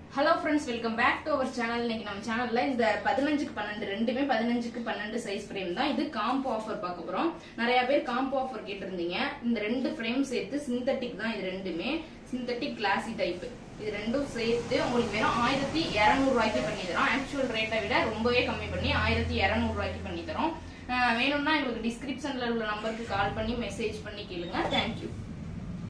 Hello friends, welcome back to our channel. இன்னைக்கு நம்ம சேனல்ல இந்த 15க்கு 12 ரெண்டுமே 15க்கு 12 சைஸ் ஃப்ரேம் தான். இது காம்போ ஆஃபர் பார்க்க போறோம். நிறைய பேர் காம்போ ஆஃபர் கேட்டிருந்தீங்க. இந்த ரெண்டு ஃப்ரேம் சேர்த்து சிந்தட்டிக் தான். இது ரெண்டுமே சிந்தட்டிக் கிளாசி டைப். இது ரெண்டும் சேர்த்து உங்களுக்கு வேணும் 1200 ரூபாய்க்கு பண்ணி தரோம். ஆக்சுவல் ரேட்டை விட ரொம்பவே கம்மி பண்ணி 1200 ரூபாய்க்கு பண்ணி தரோம். வேணும்னா உங்களுக்கு டிஸ்கிரிப்ஷன்ல உள்ள நம்பருக்கு கால் பண்ணி மெசேஜ் பண்ணி கேளுங்க. Thank you.